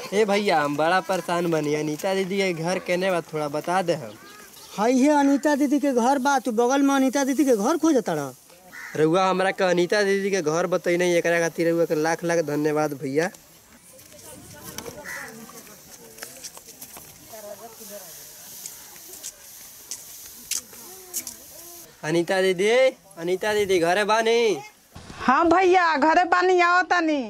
ए भैया हम बड़ा परेशान बनी। अनीता दीदी के घर केने बा थोड़ा बता दे। हम हाई है अनीता दीदी के घर बा, तू बगल में अनीता दीदी के घर खोजता रह। रउआ हमरा के अनीता दीदी के घर बतैनी, एकरा खातिर रउआ के लाख लाख धन्यवाद भैया। अनीता दीदी घरे बानी? हाँ भैया घरे पानी आओ तनी।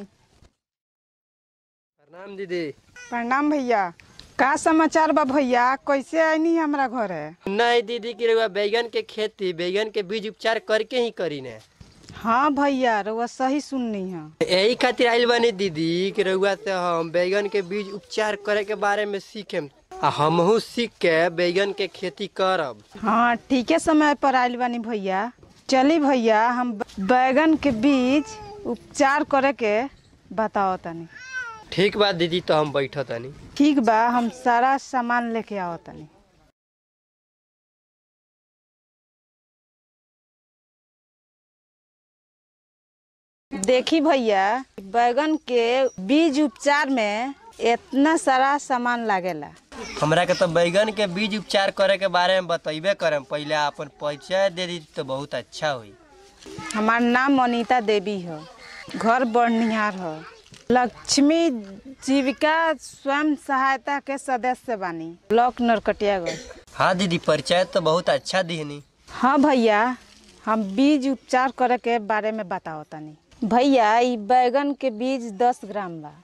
प्रणाम दीदी। प्रणाम भैया। का समाचार बा भैया, कैसे आईनी हमरा घरे? नहीं दीदी की रउआ बैगन के खेती, बैगन के बीज उपचार करके ही करी ने। हाँ भैया रउआ सही सुननी है। यही खातिर आइल बानी दीदी कि रउआ से हम बैगन के बीज उपचार करे के बारे में सीखे, हमहू सीख के बैगन के खेती करब। हाँ ठीक है, समय पर आइल बानी भैया। चली भैया हम बैगन के बीज उपचार करे के बताओ तनी। ठीक बा दीदी, तो हम बैठो तनी। ठीक बा, हम सारा सामान लेके आओ तनी। देखी भैया, बैगन के बीज उपचार में इतना सारा सामान लागेला। हमरा के तो बैगन के बीज उपचार करे के बारे में बतैबे करम, पहले अपन परिचय दे दी तो बहुत अच्छा हुई। हमार नाम अनीता देवी है, घर बड़निहार है, लक्ष्मी जीविका स्वयं सहायता के सदस्य बानी, ब्लॉक नरकटियागंज। हाँ दीदी, परिचय तो बहुत अच्छा दीहनी। हाँ भैया, हम बीज उपचार करे के बारे में बताओ तनी। भैया ई बैगन के बीज 10 ग्राम बा,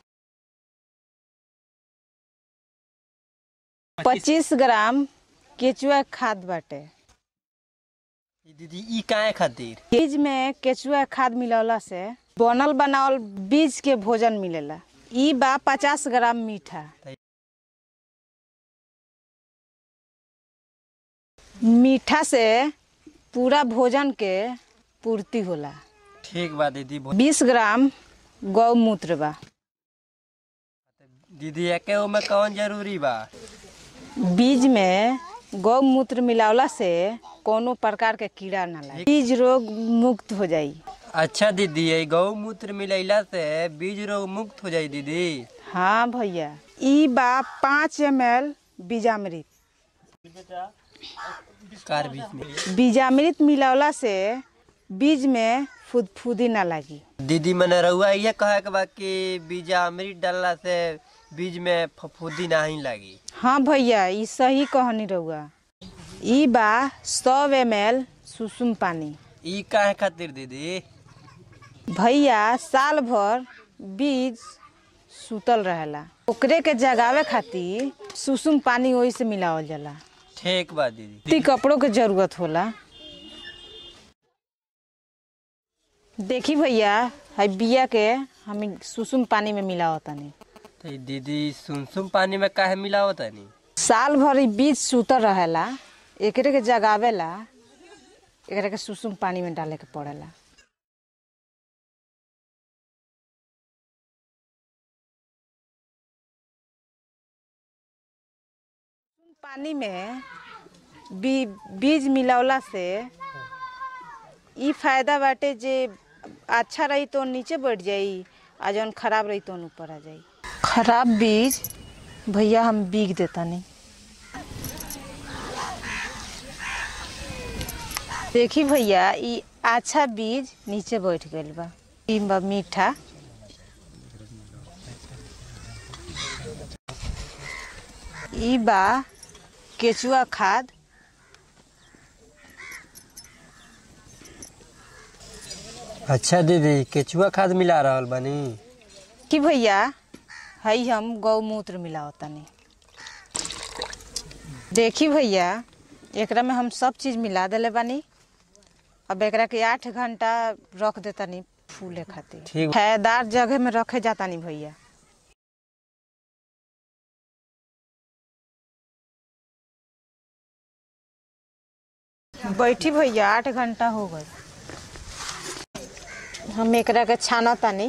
25 ग्राम केचुआ खाद बाटे। दीदी ई काहे खातिर? बीज में केचुआ खाद मिलावला से बनल बनावल बीज के भोजन मिलेला। ई बा 50 ग्राम मीठा। मीठा से पूरा भोजन के पूर्ति होला। ठीक बा दीदी। 20 ग्राम गौमूत्र बा। दीदी एके में कौन जरूरी बा? बीज में गौमूत्र मिलावला से कोनो प्रकार के कीड़ा ना लगे, बीज रोग मुक्त हो जाई। अच्छा दीदी, ये गौमूत्र मिलैला से बीज रोग मुक्त हो जाई दीदी? हाँ भैया। ई बा 5 ml बीजामृत। बीजामृत मिलावला से बीज में फुदफुदी ना लगी। दीदी मैंने रउआ ये कहे के बा कि बीजामृत डालला से बीज में फफूंदी नहीं लगी? हाँ भैया, ई सही कहनी रउआ। ई बा 100 ml सुसुम पानी। ई काहे खातिर दीदी? भैया साल भर बीज सुतल रहेला, ओकरे के जगावे खातिर सुसुम पानी वही से मिलावल जाला। ठीक बा दीदी। कपड़ों के जरूरत होला। देखी भैया, है बिया के हम सुसुम पानी में मिलावत तनी। तो दीदी सुसुम पानी में काहे मिलावत तनी? साल भर ई बीज सुतल रहेला, एकरे के जगावेला, एकरे के सुसुम पानी में डाले के पड़ेला। पानी में बीज मिलावला से ई फायदा बाटे, जे अच्छा रही तो नीचे बैठ जाई, आ जौन खराब रही तो ऊपर आ जाई। खराब बीज भैया हम बीग देता नहीं। देखी भैया, ई अच्छा बीज नीचे बैठ गइल बा। ई बा मीठा। ई बा केचुआ खाद। अच्छा दीदी, केचुआ खाद मिला रहल बानी कि भैया? हई हम गौमूत्र मिलावतानी। देखी भैया, एकरा में हम सब चीज मिला देले बानी। अब एकरा के 8 घंटा रख देतानी फूले खातिर। छायादार जगह में रखे जातानी भैया। बैठी भैया, 8 घंटा हो गए। हम एकरा के छाना तानी।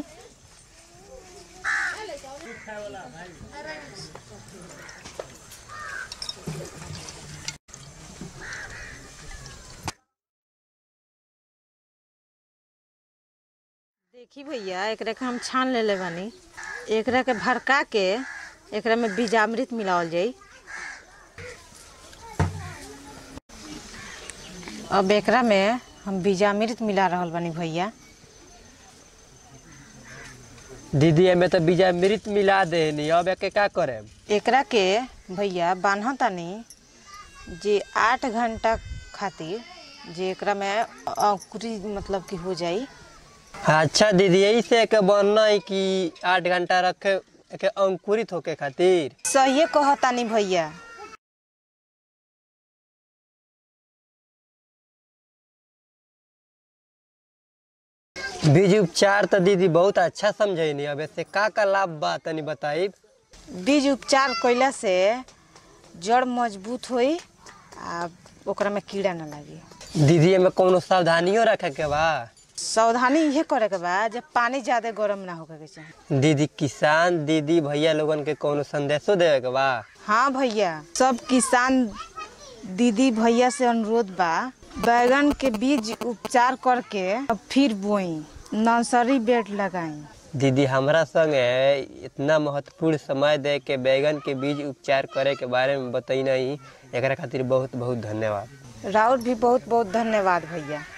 देखी भैया, एकरा के हम छान लेले बानी। एकरा के भड़का के एकरा में बीजामृत मिलावल जाई। अब एकरा में हम बीजामृत मिला रहल बानी भैया। दीदी एमे तो बीजामृत मिला देनी, अब एके का करे? एकरा के भैया बान्हतानी जे 8 घंटा खातिर, जे एकरा में अंकुरी मतलब कि हो जाई। अच्छा दीदी, यही से एके बनना है कि 8 घंटा रखे एके अंकुरित होके खातिर? सही कहतानी भैया। बीज उपचार तो दीदी बहुत अच्छा समझैनी, अब ऐसे का लाभ बा तनी बताई। बीज उपचार कइला से जड़ मजबूत होई आ ओकरा में कीड़ा न लागी। दीदी एमे कोनो सावधानियों रखे के बा? सावधानी ये करे के बा जब पानी ज्यादा गर्म ना होके के चाही। दीदी किसान दीदी भैया लोगन के कोनो संदेशो देवे के बा? हाँ भैया, सब किसान दीदी भैया से अनुरोध बा, बैगन के बीज उपचार करके अब फिर बोई, नर्सरी बेड लगाई। दीदी हमरा संगे इतना महत्वपूर्ण समय दे के बैगन के बीज उपचार करे के बारे में बताई नहीं, एकरा खातिर बहुत बहुत धन्यवाद। राउर भी बहुत बहुत धन्यवाद भैया।